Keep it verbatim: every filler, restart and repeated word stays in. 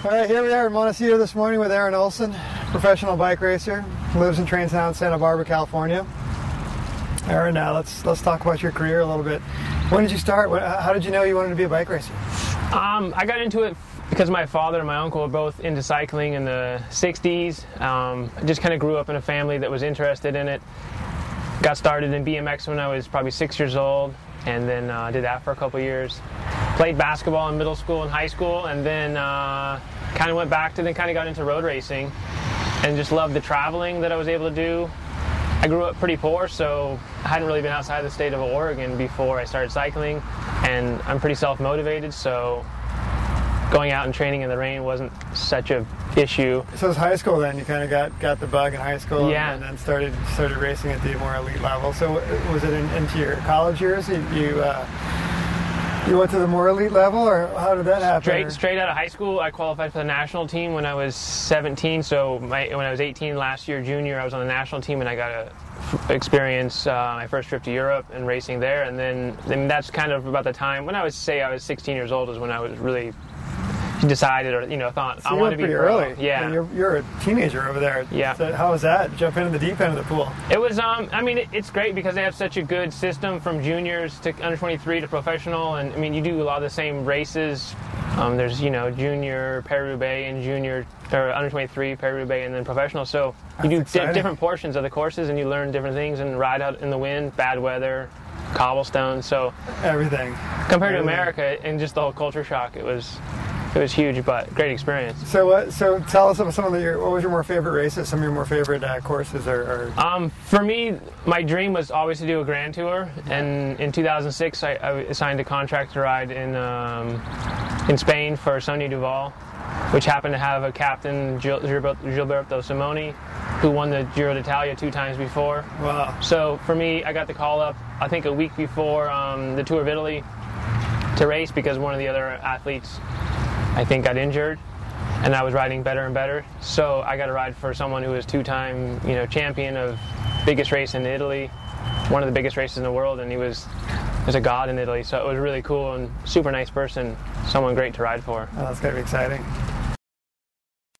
All right, here we are in Montecito this morning with Aaron Olson, professional bike racer, lives and trains now in Santa Barbara, California. Aaron, uh, let's let's talk about your career a little bit. When did you start? How did you know you wanted to be a bike racer? Um, I got into it because my father and my uncle were both into cycling in the sixties. Um, I just kind of grew up in a family that was interested in it. Got started in B M X when I was probably six years old, and then uh, did that for a couple years. Played basketball in middle school and high school, and then uh, kind of went back to then kind of got into road racing, and just loved the traveling that I was able to do. I grew up pretty poor, so I hadn't really been outside the state of Oregon before I started cycling, and I'm pretty self-motivated, so going out and training in the rain wasn't such a issue. So it was high school then, you kind of got, got the bug in high school, yeah. and then started started racing at the more elite level. So was it in, into your college years? You you, uh, you went to the more elite level, or how did that happen? Straight, straight out of high school, I qualified for the national team when I was seventeen, so my, when I was eighteen last year, junior, I was on the national team, and I got to experience uh, my first trip to Europe and racing there, and then, then that's kind of about the time, when I would say I was sixteen years old is when I was really decided, or you know, thought so I you wanted went to be pretty pro. early. Yeah, and you're, you're a teenager over there. Yeah. So how was that? Jump into the deep end of the pool. It was. Um, I mean, it, it's great because they have such a good system from juniors to under twenty-three to professional, and I mean, you do a lot of the same races. Um, there's you know junior Paris-Roubaix and junior or under twenty-three Paris-Roubaix, and then professional. So you That's do di exciting. different portions of the courses, and you learn different things and ride out in the wind, bad weather, cobblestone. So Everything. compared Everything. to America and just the whole culture shock, it was. It was huge, but great experience. So, uh, so tell us about some of the, your, what was your more favorite races? Some of your more favorite uh, courses, or, or Um, for me, my dream was always to do a Grand Tour, and in two thousand six, I, I signed a contract to ride in um, in Spain for Sonia Duval, which happened to have a captain, Gil Gilberto Simoni, who won the Giro d'Italia two times before. wow. So for me, I got the call up, I think a week before um, the Tour of Italy to race because one of the other athletes, I think, got injured, and I was riding better and better. So I got to ride for someone who was two-time, you know, champion of biggest race in Italy, one of the biggest races in the world, and he was was a god in Italy. So it was really cool and super nice person, someone great to ride for. Oh, that's gotta be exciting.